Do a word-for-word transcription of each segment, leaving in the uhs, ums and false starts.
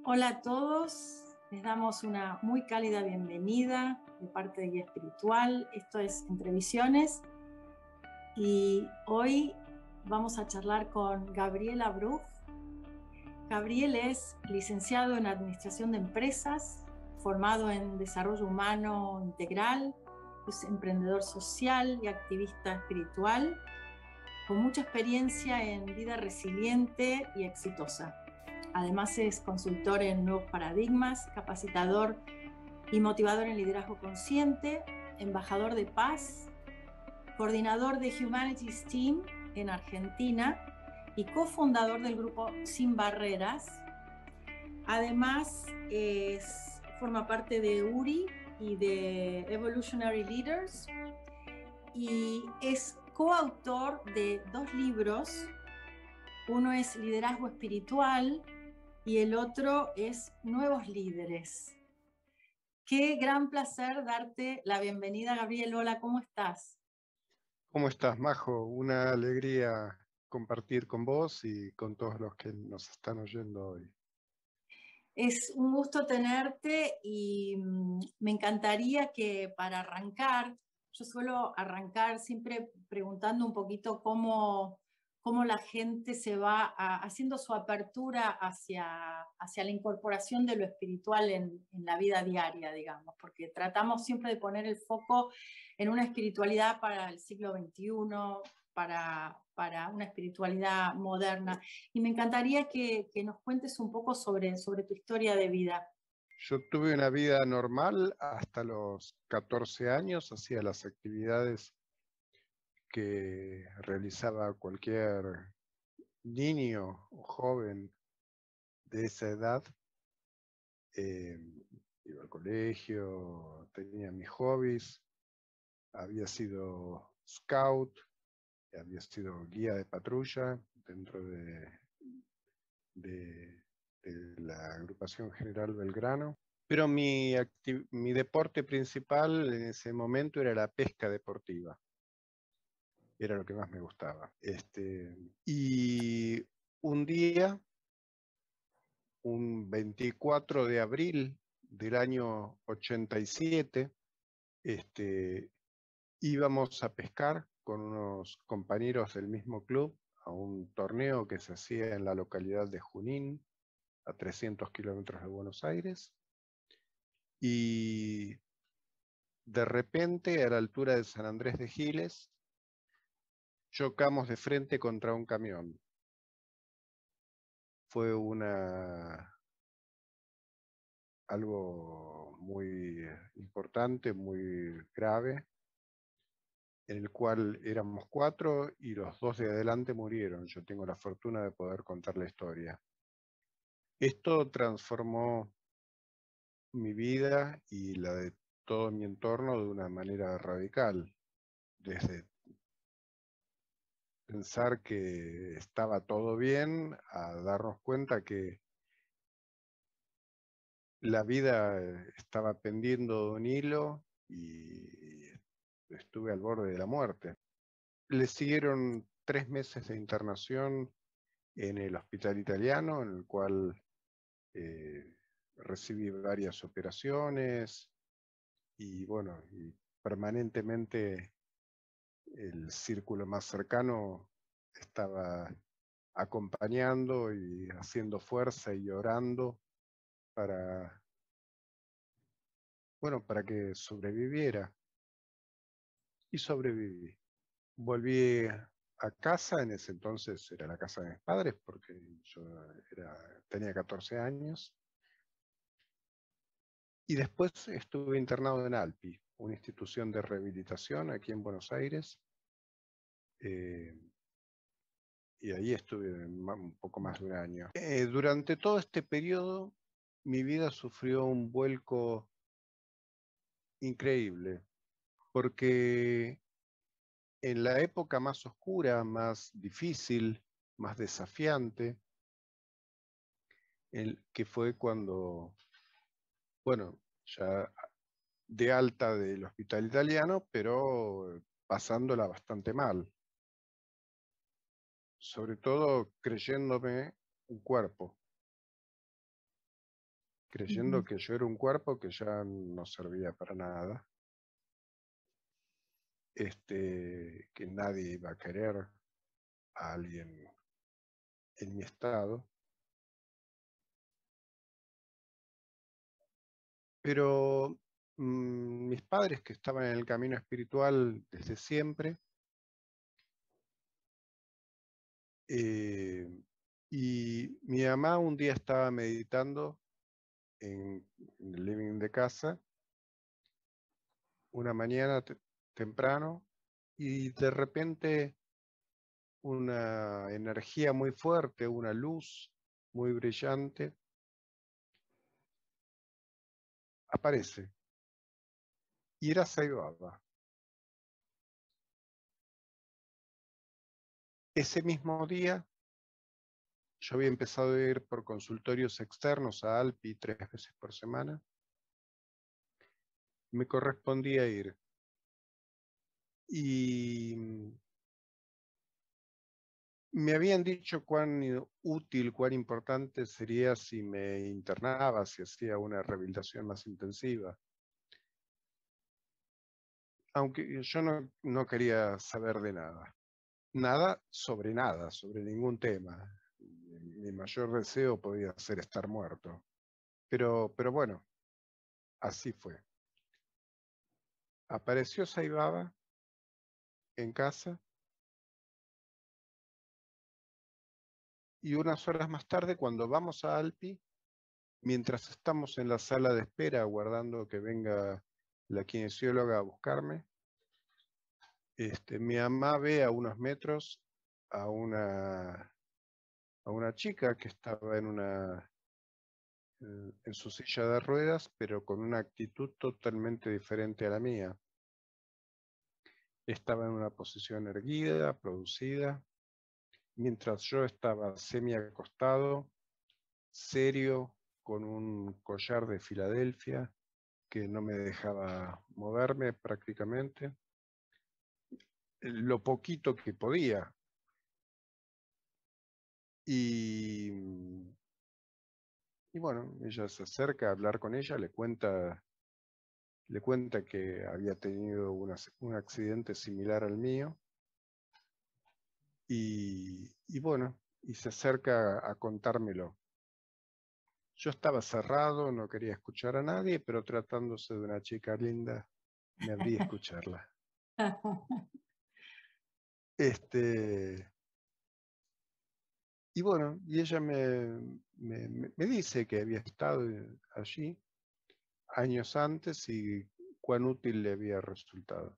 Hola a todos, les damos una muy cálida bienvenida de parte de Guía Espiritual. Esto es Entrevisiones y hoy vamos a charlar con Gabriel Abruj. Gabriel es licenciado en Administración de Empresas, formado en Desarrollo Humano Integral, es emprendedor social y activista espiritual, con mucha experiencia en vida resiliente y exitosa. Además es consultor en nuevos paradigmas, capacitador y motivador en liderazgo consciente, embajador de paz, coordinador de Humanities Team en Argentina y cofundador del grupo Sin Barreras. Además es, forma parte de U R I y de Evolutionary Leaders y es coautor de dos libros. Uno es Liderazgo Espiritual y el otro es Nuevos Líderes. Qué gran placer darte la bienvenida, Gabriel. Hola, ¿cómo estás? ¿Cómo estás, Majo? Una alegría compartir con vos y con todos los que nos están oyendo hoy. Es un gusto tenerte y mm, me encantaría que para arrancar, yo suelo arrancar siempre preguntando un poquito cómo, cómo la gente se va a- haciendo su apertura hacia, hacia la incorporación de lo espiritual en, en la vida diaria, digamos, porque tratamos siempre de poner el foco en una espiritualidad para el siglo veintiuno, para, para una espiritualidad moderna. Y me encantaría que, que nos cuentes un poco sobre, sobre tu historia de vida. Yo tuve una vida normal hasta los catorce años, hacía las actividades que realizaba cualquier niño o joven de esa edad. Eh, Iba al colegio, tenía mis hobbies, había sido scout, había sido guía de patrulla dentro de, de, de la agrupación General Belgrano. Pero mi, acti- mi deporte principal en ese momento era la pesca deportiva. Era lo que más me gustaba. Este, y un día, un veinticuatro de abril del año ochenta y siete, este, íbamos a pescar con unos compañeros del mismo club a un torneo que se hacía en la localidad de Junín, a trescientos kilómetros de Buenos Aires. Y de repente, a la altura de San Andrés de Giles, chocamos de frente contra un camión. Fue una, algo muy importante, muy grave, en el cual éramos cuatro y los dos de adelante murieron. Yo tengo la fortuna de poder contar la historia. Esto transformó mi vida y la de todo mi entorno de una manera radical, desde pensar que estaba todo bien a darnos cuenta que la vida eh, estaba pendiendo de un hilo y estuve al borde de la muerte. Le siguieron tres meses de internación en el hospital italiano, en el cual eh, recibí varias operaciones y bueno, y permanentemente el círculo más cercano estaba acompañando y haciendo fuerza y orando para, bueno, para que sobreviviera. Y sobreviví. Volví a casa, en ese entonces era la casa de mis padres, porque yo era, tenía catorce años, y después estuve internado en ALPI, una institución de rehabilitación aquí en Buenos Aires, eh, y ahí estuve un poco más de un año. Eh, durante todo este periodo, mi vida sufrió un vuelco increíble, porque en la época más oscura, más difícil, más desafiante, el, que fue cuando, bueno, ya de alta del hospital italiano, pero pasándola bastante mal, sobre todo creyéndome un cuerpo. creyendo Ujú. que yo era un cuerpo que ya no servía para nada, este, que nadie iba a querer a alguien en mi estado. Pero mm, mis padres, que estaban en el camino espiritual desde siempre, eh, y mi mamá un día estaba meditando en, en el living de casa, una mañana te- temprano, y de repente una energía muy fuerte, una luz muy brillante, aparece. Y era Sai Baba. Ese mismo día yo había empezado a ir por consultorios externos a Alpi tres veces por semana. Me correspondía ir. Y me habían dicho cuán útil, cuán importante sería si me internaba, si hacía una rehabilitación más intensiva. Aunque yo no, no quería saber de nada. Nada sobre nada, sobre ningún tema. Mi mayor deseo podía ser estar muerto. Pero, pero bueno, así fue. Apareció Sai Baba en casa y unas horas más tarde, cuando vamos a Alpi, mientras estamos en la sala de espera aguardando que venga la kinesióloga a buscarme, este, mi mamá ve a unos metros a una, a una chica que estaba en, una, en su silla de ruedas, pero con una actitud totalmente diferente a la mía. Estaba en una posición erguida, producida, mientras yo estaba semi acostado, serio, con un collar de Filadelfia que no me dejaba moverme prácticamente, lo poquito que podía. Y, y bueno, ella se acerca a hablar con ella, le cuenta, le cuenta que había tenido una, un accidente similar al mío. Y, y bueno, y se acerca a, a contármelo. Yo estaba cerrado, no quería escuchar a nadie, pero tratándose de una chica linda, me abrí a escucharla. Este, y bueno, y ella me, me, me dice que había estado allí años antes y cuán útil le había resultado.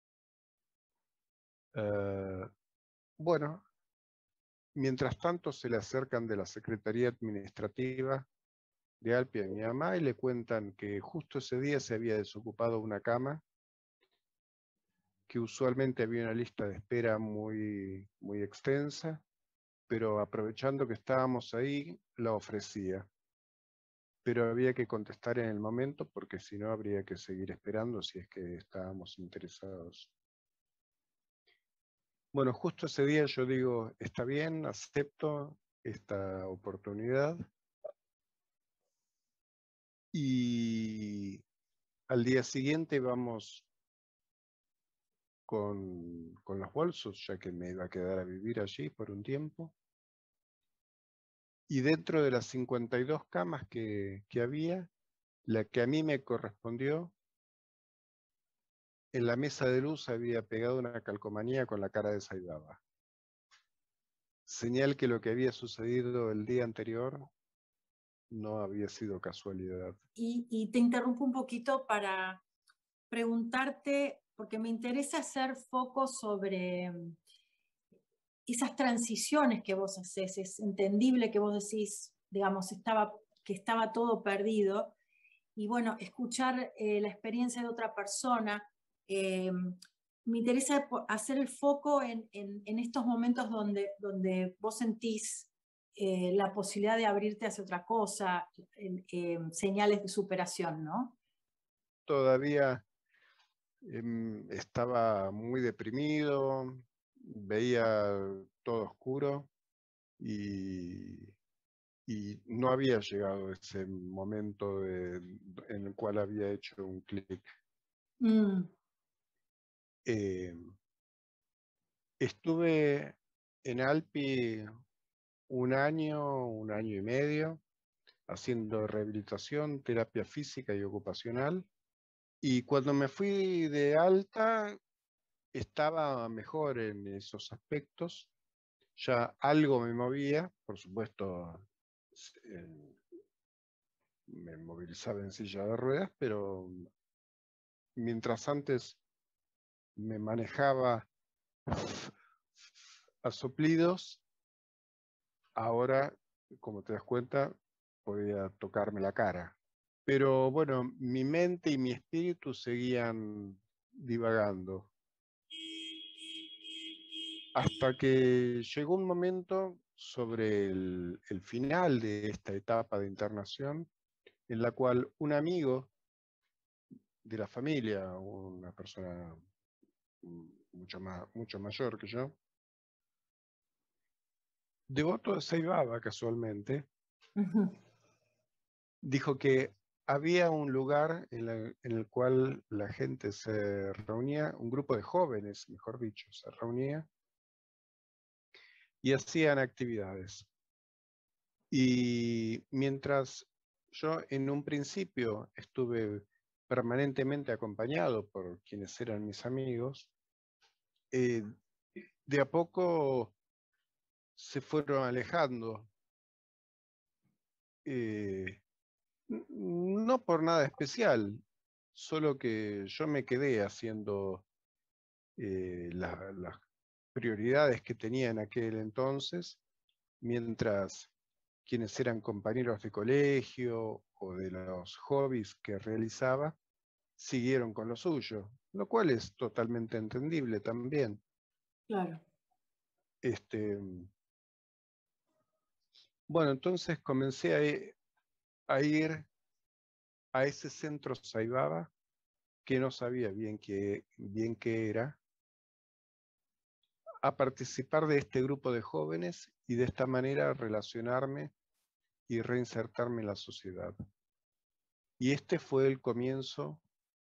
Uh, bueno, mientras tanto se le acercan de la Secretaría Administrativa de Alpi a mi mamá y le cuentan que justo ese día se había desocupado una cama, que usualmente había una lista de espera muy, muy extensa, pero aprovechando que estábamos ahí, la ofrecía. Pero había que contestar en el momento porque si no habría que seguir esperando si es que estábamos interesados. Bueno, justo ese día yo digo, está bien, acepto esta oportunidad. Y al día siguiente vamos con, con los bolsos, ya que me iba a quedar a vivir allí por un tiempo. Y dentro de las cincuenta y dos camas que, que había, la que a mí me correspondió, en la mesa de luz había pegado una calcomanía con la cara de Sai Baba. Señal que lo que había sucedido el día anterior no había sido casualidad. Y, y te interrumpo un poquito para preguntarte, porque me interesa hacer foco sobre esas transiciones que vos haces. Es entendible que vos decís, digamos, estaba, que estaba todo perdido. Y bueno, escuchar eh, la experiencia de otra persona, eh, me interesa hacer el foco en, en, en estos momentos donde, donde vos sentís eh, la posibilidad de abrirte hacia otra cosa, eh, señales de superación, ¿no? Todavía eh, estaba muy deprimido, veía todo oscuro y, y no había llegado ese momento de, en el cual había hecho un clic. Mm. Eh, estuve en Alpi un año, un año y medio, haciendo rehabilitación, terapia física y ocupacional. Y cuando me fui de alta, estaba mejor en esos aspectos. Ya algo me movía, por supuesto, eh, me movilizaba en silla de ruedas, pero mientras antes me manejaba a soplidos, ahora, como te das cuenta, podía tocarme la cara. Pero bueno, mi mente y mi espíritu seguían divagando. Hasta que llegó un momento sobre el, el final de esta etapa de internación, en la cual un amigo de la familia, una persona mucho, más, mucho mayor que yo, devoto de Saibaba casualmente, Ujú. dijo que había un lugar en, la, en el cual la gente se reunía, un grupo de jóvenes, mejor dicho, se reunía y hacían actividades. Y mientras yo en un principio estuve permanentemente acompañado por quienes eran mis amigos, eh, de a poco se fueron alejando. Eh, no por nada especial, solo que yo me quedé haciendo eh, la, las prioridades que tenía en aquel entonces, mientras quienes eran compañeros de colegio o de los hobbies que realizaba, siguieron con lo suyo, lo cual es totalmente entendible también. Claro. Este, bueno, entonces comencé a, a ir a ese centro Saibaba, que no sabía bien qué, bien qué era, a participar de este grupo de jóvenes y de esta manera relacionarme y reinsertarme en la sociedad. Y este fue el comienzo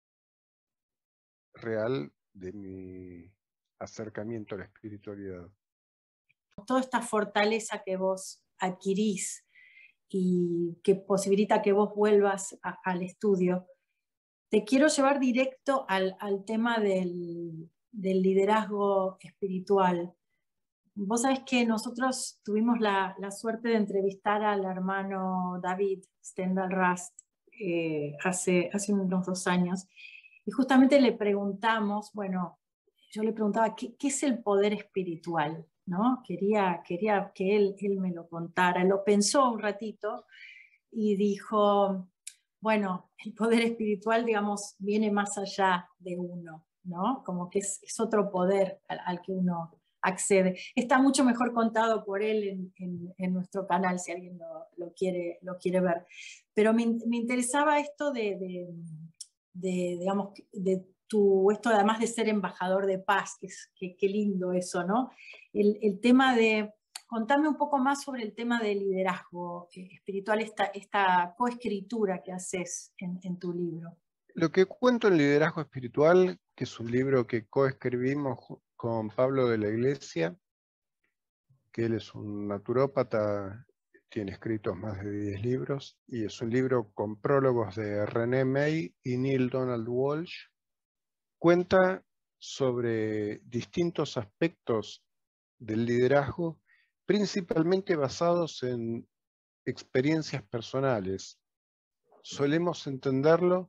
real de mi acercamiento a la espiritualidad. Toda esta fortaleza que vos adquirís y que posibilita que vos vuelvas a, al estudio, te quiero llevar directo al, al tema del, del liderazgo espiritual. Vos sabés que nosotros tuvimos la, la suerte de entrevistar al hermano David Steindl-Rast eh, hace, hace unos dos años, y justamente le preguntamos, bueno, yo le preguntaba, ¿qué, qué es el poder espiritual? ¿No? Quería, quería que él, él me lo contara. Lo pensó un ratito y dijo, bueno, el poder espiritual, digamos, viene más allá de uno, ¿no? Como que es, es otro poder al, al que uno accede. Está mucho mejor contado por él en, en, en nuestro canal, si alguien lo, lo, quiere, lo quiere ver. Pero me, me interesaba esto de, de, de, digamos, de tu, esto además de ser embajador de paz, que, es, que, que lindo eso, ¿no? El, el tema de, contame un poco más sobre el tema del liderazgo espiritual, esta, esta coescritura que haces en, en tu libro. Lo que cuento en Liderazgo Espiritual, que es un libro que coescribimos con Pablo de la Iglesia, que él es un naturópata, tiene escritos más de diez libros, y es un libro con prólogos de René May y Neil Donald Walsh. Cuenta sobre distintos aspectos del liderazgo, principalmente basados en experiencias personales. Solemos entenderlo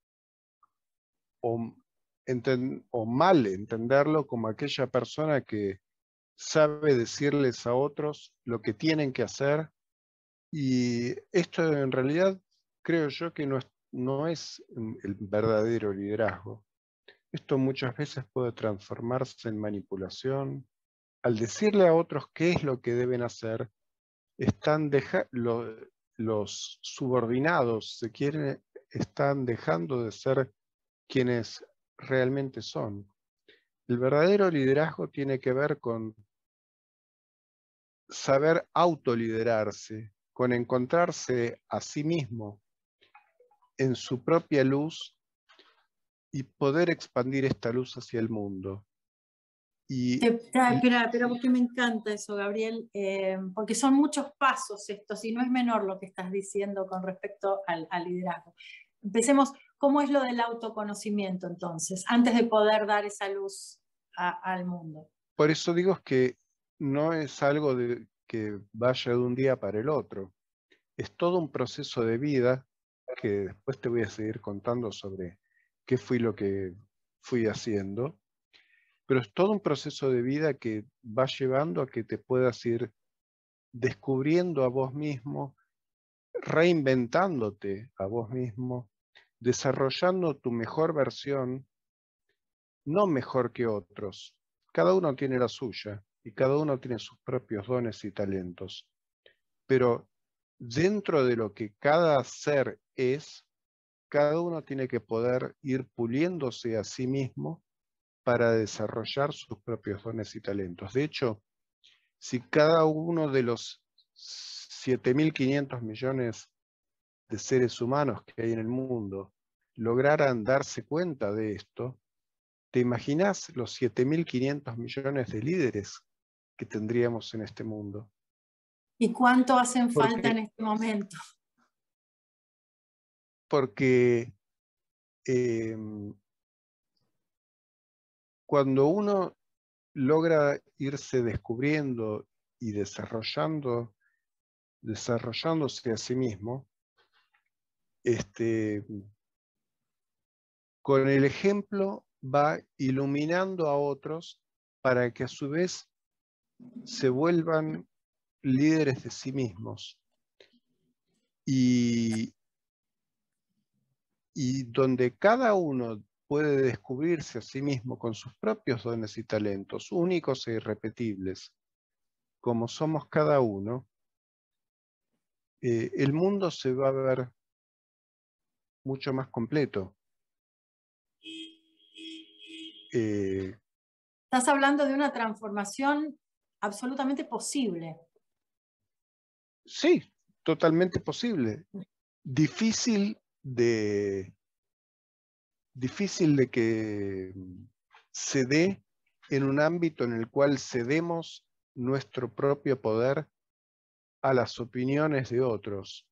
o, enten, o mal entenderlo como aquella persona que sabe decirles a otros lo que tienen que hacer, y esto en realidad creo yo que no es, no es el verdadero liderazgo. Esto muchas veces puede transformarse en manipulación. Al decirle a otros qué es lo que deben hacer, están deja lo, los subordinados, se quieren, están dejando de ser quienes realmente son. El verdadero liderazgo tiene que ver con saber autoliderarse, con encontrarse a sí mismo en su propia luz y poder expandir esta luz hacia el mundo. Y, Te, te, espera, pero porque me encanta eso, Gabriel, eh, porque son muchos pasos estos y no es menor lo que estás diciendo con respecto al, al liderazgo. Empecemos, ¿cómo es lo del autoconocimiento entonces, antes de poder dar esa luz a, al mundo? por eso digo que no es algo de, que vaya de un día para el otro. Es todo un proceso de vida que después te voy a seguir contando sobre qué fui lo que fui haciendo. Pero es todo un proceso de vida que va llevando a que te puedas ir descubriendo a vos mismo, reinventándote a vos mismo, desarrollando tu mejor versión, no mejor que otros. Cada uno tiene la suya y cada uno tiene sus propios dones y talentos. Pero dentro de lo que cada ser es, cada uno tiene que poder ir puliéndose a sí mismo para desarrollar sus propios dones y talentos. De hecho, si cada uno de los siete mil quinientos millones de seres humanos que hay en el mundo lograran darse cuenta de esto, ¿te imaginas los siete mil quinientos millones de líderes que tendríamos en este mundo? ¿Y cuánto hacen Porque, falta en este momento? Porque eh, cuando uno logra irse descubriendo y desarrollando, desarrollándose a sí mismo, este, con el ejemplo va iluminando a otros para que a su vez se vuelvan líderes de sí mismos. Y, y donde cada uno puede descubrirse a sí mismo con sus propios dones y talentos, únicos e irrepetibles, como somos cada uno, eh, el mundo se va a ver mucho más completo. Eh, Estás hablando de una transformación absolutamente posible. sí, totalmente posible. Difícil de, difícil de que se dé en un ámbito en el cual cedemos nuestro propio poder a las opiniones de otros.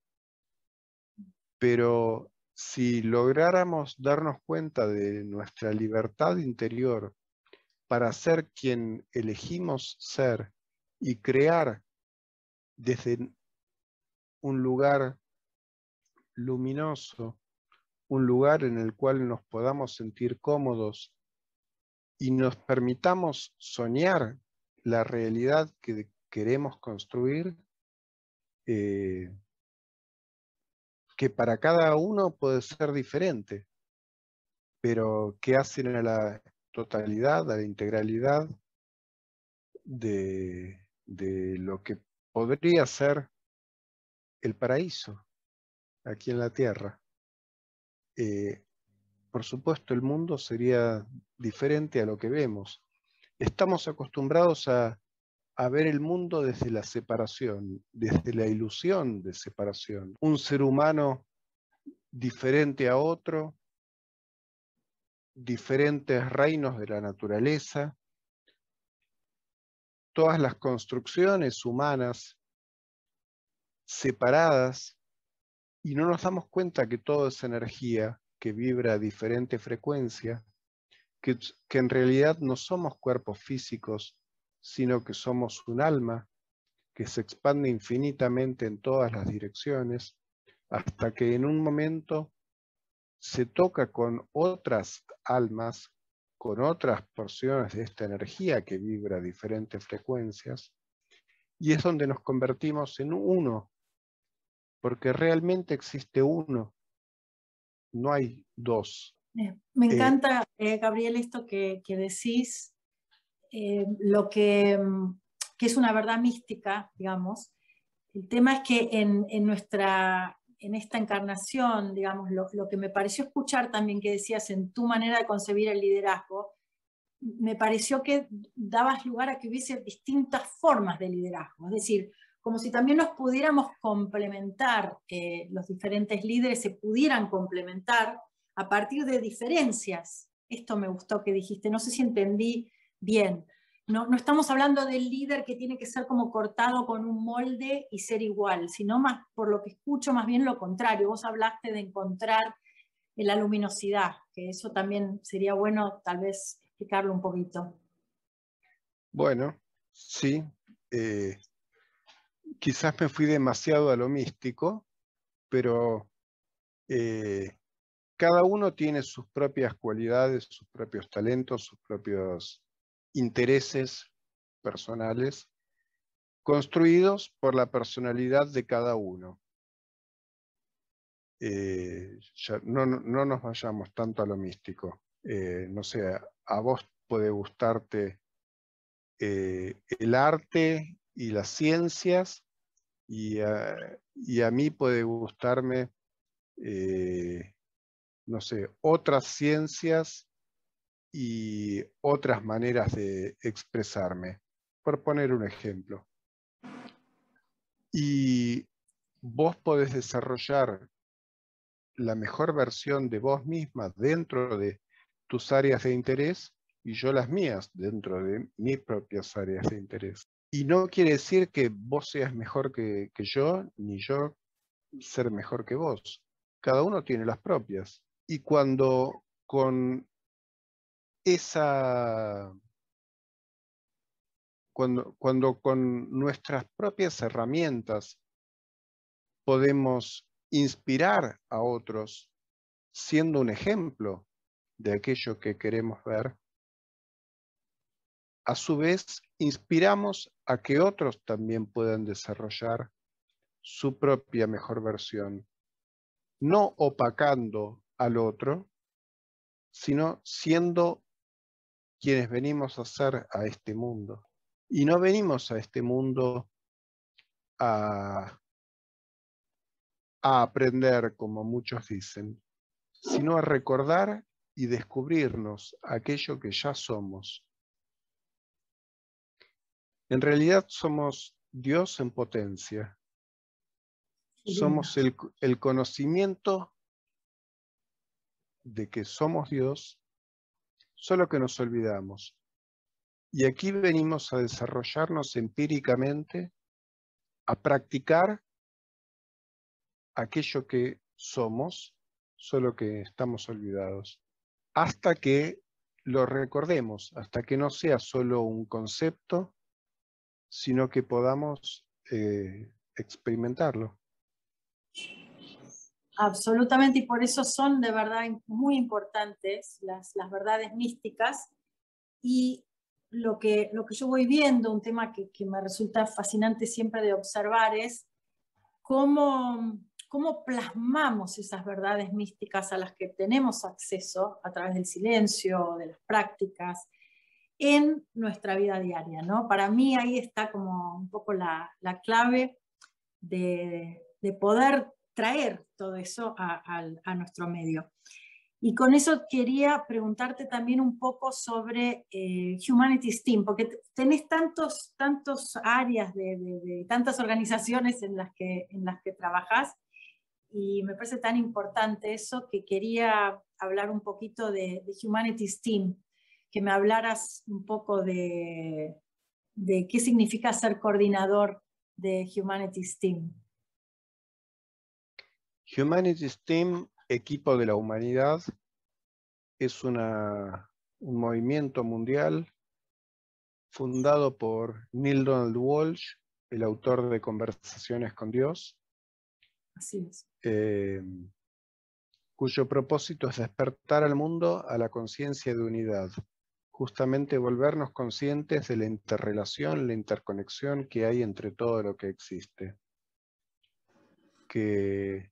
Pero si lográramos darnos cuenta de nuestra libertad interior para ser quien elegimos ser y crear desde un lugar luminoso, un lugar en el cual nos podamos sentir cómodos y nos permitamos soñar la realidad que queremos construir, eh, que para cada uno puede ser diferente, pero que hacen a la totalidad, a la integralidad de, de lo que podría ser el paraíso aquí en la Tierra. Eh, por supuesto, el mundo sería diferente a lo que vemos. Estamos acostumbrados a, a ver el mundo desde la separación, desde la ilusión de separación. Un ser humano diferente a otro, diferentes reinos de la naturaleza, todas las construcciones humanas separadas, y no nos damos cuenta que todo es energía que vibra a diferente frecuencia, que, que en realidad no somos cuerpos físicos, sino que somos un alma que se expande infinitamente en todas las direcciones, hasta que en un momento se toca con otras almas, con otras porciones de esta energía que vibra a diferentes frecuencias, y es donde nos convertimos en uno, porque realmente existe uno, no hay dos. Eh, me Eh, encanta, eh, Gabriel, esto que, que decís, eh, lo que, que es una verdad mística, digamos. El tema es que en, en nuestra, en esta encarnación, digamos, lo, lo que me pareció escuchar también que decías en tu manera de concebir el liderazgo, me pareció que dabas lugar a que hubiese distintas formas de liderazgo. Es decir, como si también nos pudiéramos complementar, eh, los diferentes líderes se pudieran complementar a partir de diferencias. Esto me gustó que dijiste, no sé si entendí bien. No, no estamos hablando del líder que tiene que ser como cortado con un molde y ser igual, sino más, por lo que escucho, más bien lo contrario. Vos hablaste de encontrar la luminosidad, que eso también sería bueno tal vez explicarlo un poquito. Bueno, sí. Eh, quizás me fui demasiado a lo místico, pero eh, cada uno tiene sus propias cualidades, sus propios talentos, sus propios intereses personales, construidos por la personalidad de cada uno. Eh, ya no, no nos vayamos tanto a lo místico. Eh, no sé, a vos puede gustarte eh, el arte y las ciencias, y a, y a mí puede gustarme, eh, no sé, otras ciencias y otras maneras de expresarme, por poner un ejemplo. Y vos podés desarrollar la mejor versión de vos misma dentro de tus áreas de interés y yo las mías dentro de mis propias áreas de interés. Y no quiere decir que vos seas mejor que, que yo, ni yo ser mejor que vos. Cada uno tiene las propias. Y cuando con esa... Cuando, cuando con nuestras propias herramientas podemos inspirar a otros siendo un ejemplo de aquello que queremos ver, a su vez inspiramos a que otros también puedan desarrollar su propia mejor versión, no opacando al otro, sino siendo quienes venimos a ser a este mundo. Y no venimos a este mundo a, a aprender, como muchos dicen, sino a recordar y descubrirnos aquello que ya somos. En realidad somos Dios en potencia. Somos el, el conocimiento de que somos Dios, solo que nos olvidamos. Y aquí venimos a desarrollarnos empíricamente, a practicar aquello que somos, solo que estamos olvidados, hasta que lo recordemos, hasta que no sea solo un concepto, sino que podamos eh, experimentarlo. Absolutamente, y por eso son de verdad muy importantes las, las verdades místicas. Y lo que, lo que yo voy viendo, un tema que, que me resulta fascinante siempre de observar, es cómo, cómo plasmamos esas verdades místicas a las que tenemos acceso a través del silencio, de las prácticas, en nuestra vida diaria, ¿no? Para mí ahí está como un poco la, la clave de, de poder traer todo eso a, a, a nuestro medio. Y con eso quería preguntarte también un poco sobre eh, Humanities Team, porque tenés tantos, tantos áreas de, de, de tantas organizaciones en las que, en las que trabajás, y me parece tan importante eso que quería hablar un poquito de, de Humanities Team, que me hablaras un poco de, de qué significa ser coordinador de Humanities Team. Humanities Team, equipo de la humanidad, es una, un movimiento mundial fundado por Neale Donald Walsch, el autor de Conversaciones con Dios, Así es. eh, cuyo propósito es despertar al mundo a la conciencia de unidad, justamente volvernos conscientes de la interrelación, la interconexión que hay entre todo lo que existe. Que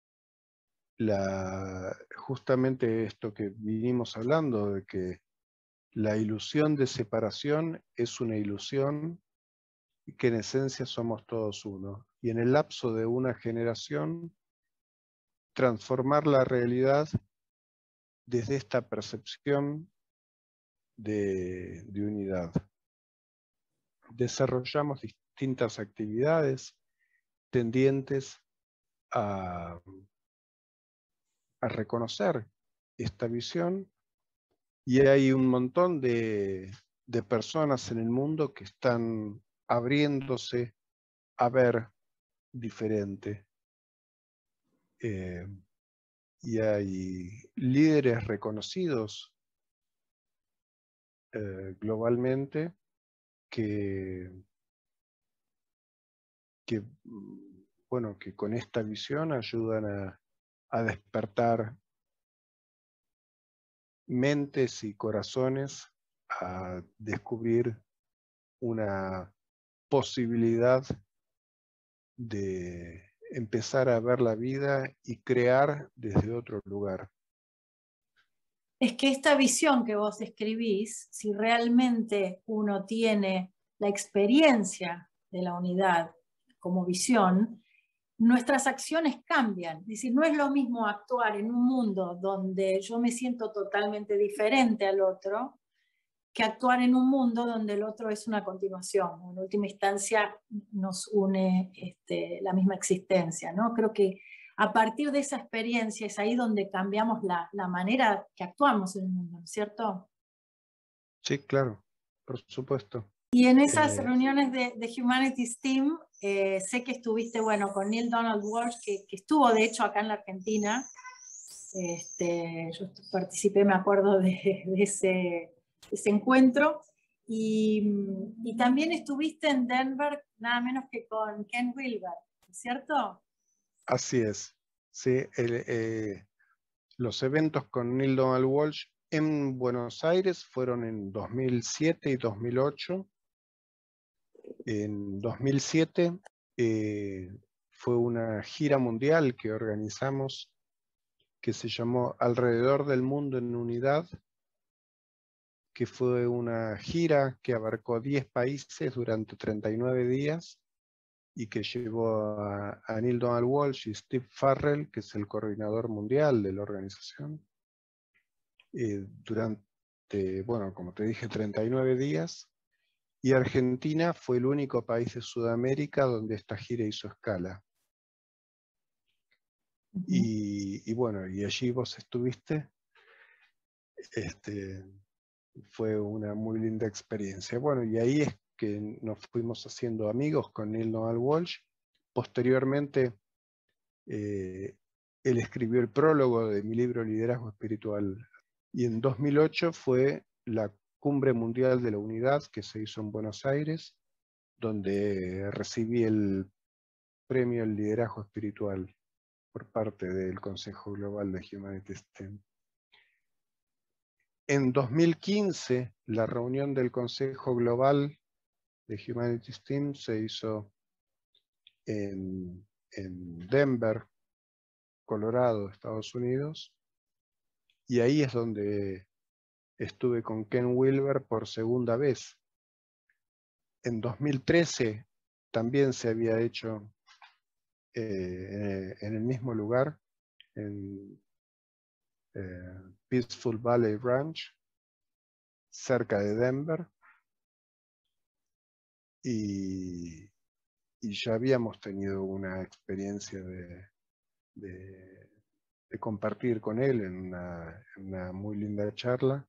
la, justamente esto que vinimos hablando, de que la ilusión de separación es una ilusión y que en esencia somos todos uno. Y en el lapso de una generación, transformar la realidad desde esta percepción de, de unidad. Desarrollamos distintas actividades tendientes a, a reconocer esta visión, y hay un montón de, de personas en el mundo que están abriéndose a ver diferente. Eh, y hay líderes reconocidos eh, globalmente que, que, bueno, que con esta visión ayudan a, a despertar mentes y corazones a descubrir una posibilidad de empezar a ver la vida y crear desde otro lugar. Es que esta visión que vos describís, si realmente uno tiene la experiencia de la unidad como visión, nuestras acciones cambian. Es decir, no es lo mismo actuar en un mundo donde yo me siento totalmente diferente al otro, que actuar en un mundo donde el otro es una continuación. En última instancia nos une este, la misma existencia, ¿no? Creo que a partir de esa experiencia es ahí donde cambiamos la, la manera que actuamos en el mundo, ¿cierto? Sí, claro, por supuesto. Y en esas Eh, reuniones de, de Humanities Team, eh, sé que estuviste, bueno, con Neale Donald Walsch, que, que estuvo de hecho acá en la Argentina. Este, yo participé, me acuerdo, de, de ese, ese encuentro. Y, y también estuviste en Denver, nada menos que con Ken Wilber, ¿cierto? Así es. Sí, el, eh, los eventos con Neale Donald Walsch en Buenos Aires fueron en dos mil siete y dos mil ocho. En dos mil siete eh, fue una gira mundial que organizamos que se llamó Alrededor del Mundo en Unidad, que fue una gira que abarcó diez países durante treinta y nueve días y que llevó a, a Neale Donald Walsch y Steve Farrell, que es el coordinador mundial de la organización, eh, durante, bueno, como te dije, treinta y nueve días. Y Argentina fue el único país de Sudamérica donde esta gira hizo escala. Uh-huh. y, y bueno, y allí vos estuviste. Este, fue una muy linda experiencia. Bueno, y ahí es que nos fuimos haciendo amigos con Neale Donald Walsch. Posteriormente, eh, él escribió el prólogo de mi libro Liderazgo Espiritual. Y en dos mil ocho fue la Cumbre Mundial de la Unidad que se hizo en Buenos Aires, donde recibí el premio al Liderazgo Espiritual por parte del Consejo Global de Humanities Team. En dos mil quince, la reunión del Consejo Global de Humanities Team se hizo en, en Denver, Colorado, Estados Unidos, y ahí es donde estuve con Ken Wilber por segunda vez. En dos mil trece también se había hecho eh, en el mismo lugar, en eh, Peaceful Valley Ranch, cerca de Denver, y, y ya habíamos tenido una experiencia de, de, de compartir con él en una, en una muy linda charla.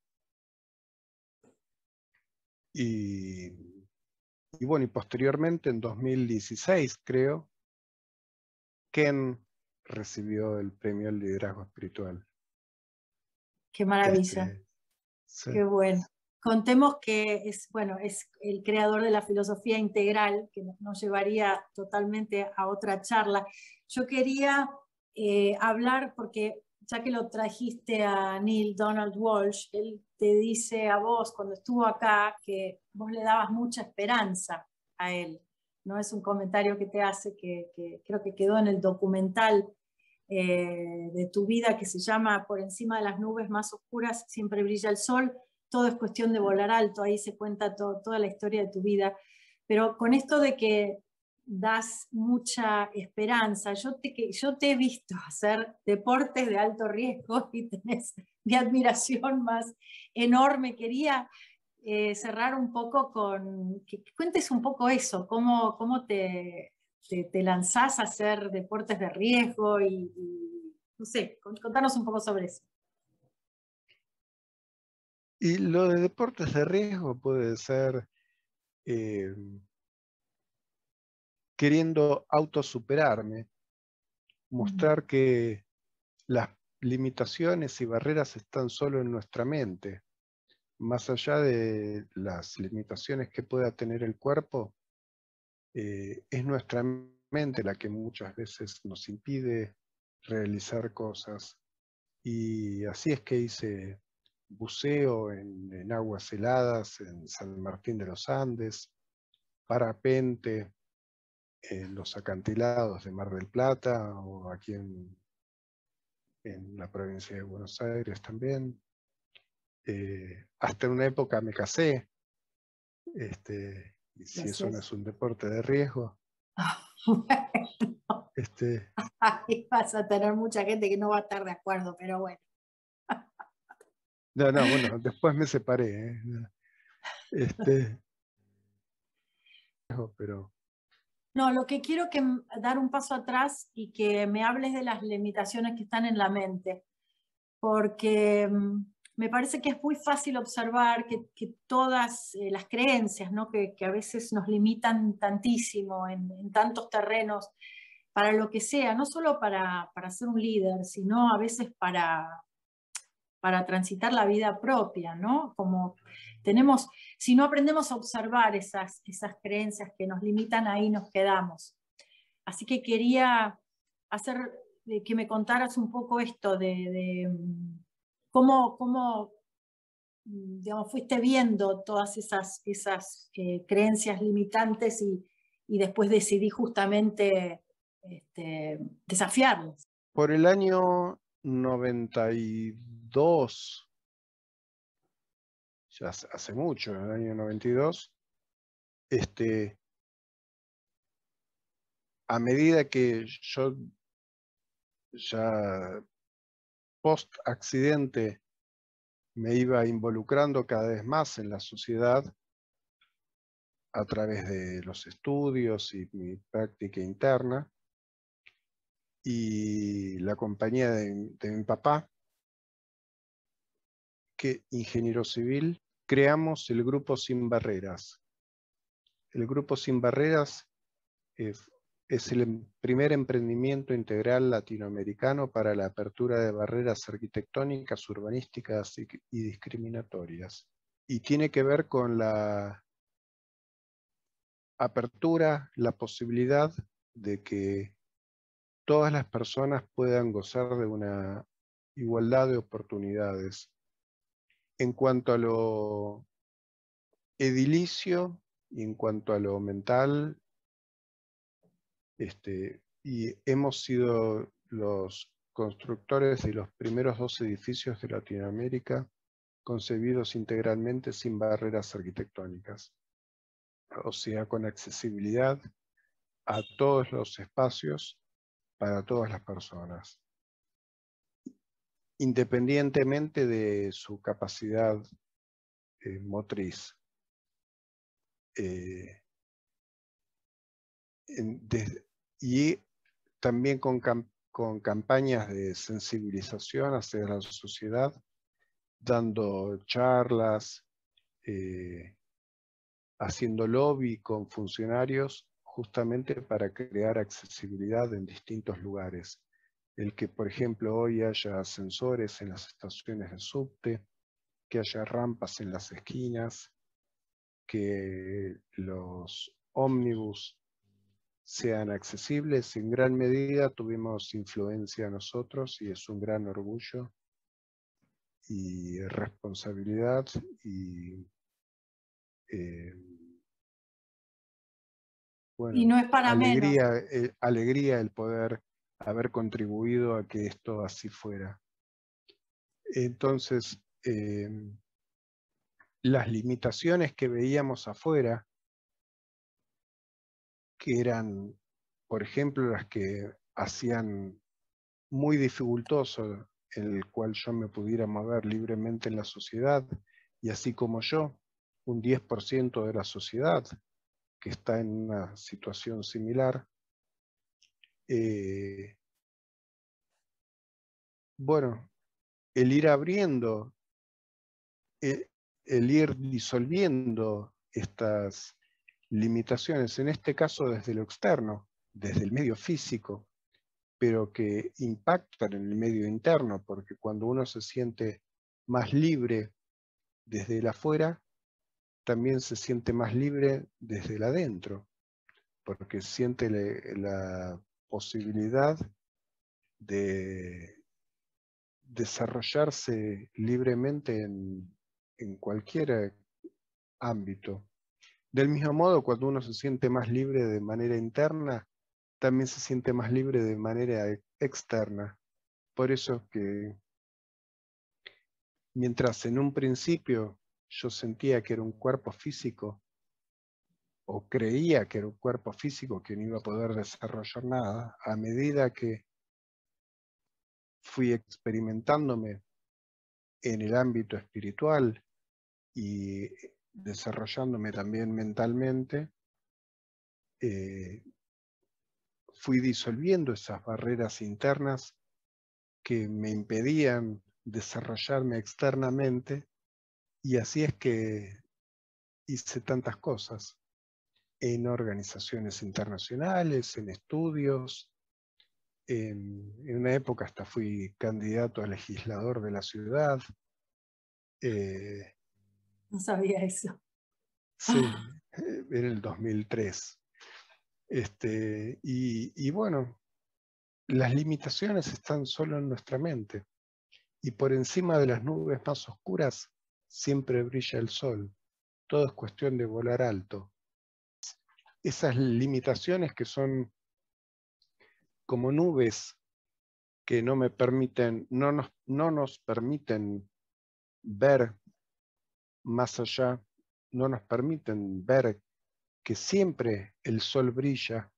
Y, y bueno, y posteriormente en dos mil dieciséis, creo, Ken recibió el premio al liderazgo espiritual. Qué maravilla. Este, sí. Qué bueno. Contemos que es, bueno, es el creador de la filosofía integral, que nos llevaría totalmente a otra charla. Yo quería eh, hablar, porque ya que lo trajiste a Neale Donald Walsch, él te dice a vos, cuando estuvo acá, que vos le dabas mucha esperanza a él. ¿No? Es un comentario que te hace, que, que creo que quedó en el documental eh, de tu vida, que se llama Por encima de las nubes más oscuras siempre brilla el sol. Todo es cuestión de volar alto, ahí se cuenta todo, toda la historia de tu vida. Pero con esto de que das mucha esperanza, yo te, yo te he visto hacer deportes de alto riesgo y tenés mi admiración más enorme. Quería eh, cerrar un poco con, que, que cuentes un poco eso, cómo, cómo te, te, te lanzás a hacer deportes de riesgo y, y no sé, contanos un poco sobre eso. Y lo de deportes de riesgo puede ser eh, queriendo autosuperarme, mostrar que las limitaciones y barreras están solo en nuestra mente. Más allá de las limitaciones que pueda tener el cuerpo, eh, es nuestra mente la que muchas veces nos impide realizar cosas. Y así es que hice buceo en, en aguas heladas en San Martín de los Andes, parapente en los acantilados de Mar del Plata o aquí en, en la provincia de Buenos Aires también. Eh, hasta una época me casé, este, y si eso no es un deporte de riesgo. Bueno, este, ahí vas a tener mucha gente que no va a estar de acuerdo, pero bueno. no, no, bueno, después me separé, ¿eh? este, pero... No, lo que quiero que dar un paso atrás y que me hables de las limitaciones que están en la mente, porque me parece que es muy fácil observar que, que todas eh, las creencias, ¿no? que, que a veces nos limitan tantísimo en, en tantos terrenos, para lo que sea, no solo para, para ser un líder, sino a veces para, para transitar la vida propia, ¿no? Como tenemos, si no aprendemos a observar esas, esas creencias que nos limitan, ahí nos quedamos. Así que quería hacer que me contaras un poco esto de, de cómo, cómo digamos, fuiste viendo todas esas, esas eh, creencias limitantes y, y después decidí justamente este, desafiarlas. Por el año noventa y dos, ya hace mucho, en el año noventa y dos, este, a medida que yo ya post accidente me iba involucrando cada vez más en la sociedad a través de los estudios y mi práctica interna y la compañía de, de mi papá, que ingeniero civil, creamos el Grupo Sin Barreras. El Grupo Sin Barreras es, es el primer emprendimiento integral latinoamericano para la apertura de barreras arquitectónicas, urbanísticas y, y discriminatorias. Y tiene que ver con la apertura, la posibilidad de que todas las personas puedan gozar de una igualdad de oportunidades. En cuanto a lo edilicio y en cuanto a lo mental, este, y hemos sido los constructores de los primeros dos edificios de Latinoamérica concebidos integralmente sin barreras arquitectónicas, o sea, con accesibilidad a todos los espacios para todas las personas, independientemente de su capacidad eh, motriz. Eh, en, de, y también con, cam, con campañas de sensibilización hacia la sociedad, dando charlas, eh, haciendo lobby con funcionarios justamente para crear accesibilidad en distintos lugares. El que, por ejemplo, hoy haya ascensores en las estaciones de subte, que haya rampas en las esquinas, que los ómnibus sean accesibles. En gran medida tuvimos influencia nosotros y es un gran orgullo y responsabilidad y eh, bueno, Y no es para alegría, menos. eh, alegría el poder haber contribuido a que esto así fuera. Entonces, eh, las limitaciones que veíamos afuera, que eran, por ejemplo, las que hacían muy dificultoso en el cual yo me pudiera mover libremente en la sociedad, y así como yo, un diez por ciento de la sociedad que está en una situación similar. Eh, bueno, el ir abriendo, el, el ir disolviendo estas limitaciones, en este caso desde lo externo, desde el medio físico, pero que impactan en el medio interno, porque cuando uno se siente más libre desde el afuera, también se siente más libre desde el adentro, porque siente le, la posibilidad de desarrollarse libremente en, en cualquier ámbito. Del mismo modo, cuando uno se siente más libre de manera interna, también se siente más libre de manera externa. Por eso que mientras en un principio yo sentía que era un cuerpo físico, o creía que era un cuerpo físico que no iba a poder desarrollar nada, a medida que fui experimentándome en el ámbito espiritual y desarrollándome también mentalmente, eh, fui disolviendo esas barreras internas que me impedían desarrollarme externamente, y así es que hice tantas cosas en organizaciones internacionales, en estudios. En, en una época hasta fui candidato a legislador de la ciudad. Eh, No sabía eso. sí, en el dos mil tres. Este, y, y bueno, las limitaciones están solo en nuestra mente. Y por encima de las nubes más oscuras siempre brilla el sol. Todo es cuestión de volar alto. Esas limitaciones que son como nubes que no me permiten, no nos, no nos permiten ver más allá, no nos permiten ver que siempre el sol brilla,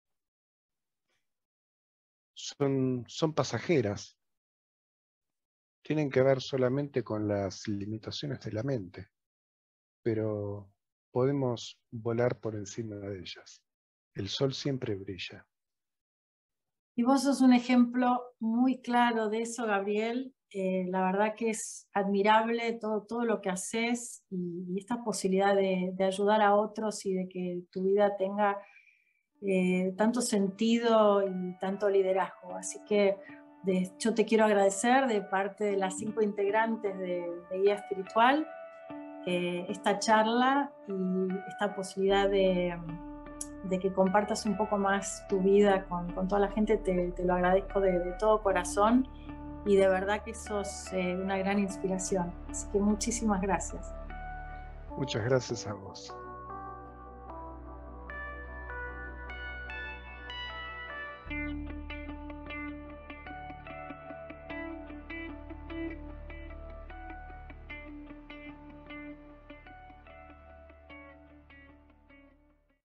son, son pasajeras. Tienen que ver solamente con las limitaciones de la mente, pero podemos volar por encima de ellas. El sol siempre brilla. Y vos sos un ejemplo muy claro de eso, Gabriel. Eh, la verdad que es admirable todo, todo lo que haces y, y esta posibilidad de, de ayudar a otros y de que tu vida tenga eh, tanto sentido y tanto liderazgo. Así que de, yo te quiero agradecer de parte de las cinco integrantes de, de Guía Espiritual eh, esta charla y esta posibilidad de, de que compartas un poco más tu vida con, con toda la gente. Te, te lo agradezco de, de todo corazón y de verdad que sos eh, una gran inspiración. Así que muchísimas gracias. Muchas gracias a vos.